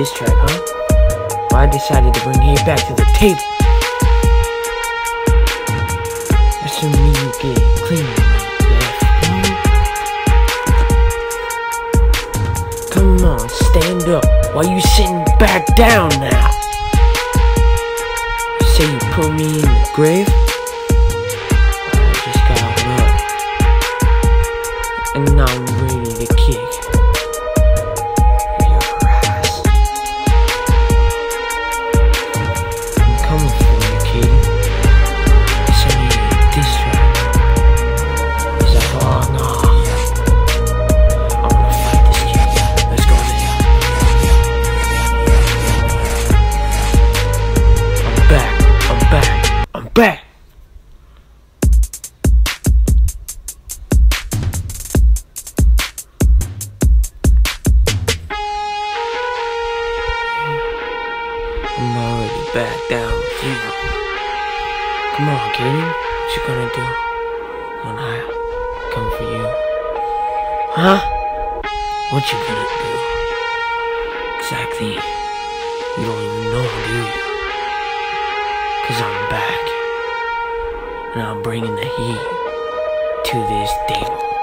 diss track, huh? Well, I decided to bring hate back to the table. That's when me you get clean, yeah. Come on, stand up. Why you sitting back down now? You say you put me in the grave? I just got up. And now I'm ready to kick your ass. I'm coming for you, Cayden. Send me a diss track. He's like, oh no, I wanna fight this kid. Let's go there. I'm back. I'm back. I'm already back down with you. Come on, Cayden. What you gonna do when I come for you? Huh? What you gonna do? Exactly. You don't even know, do you? 'Cause I'm back. And I'm bringing the heat to this table.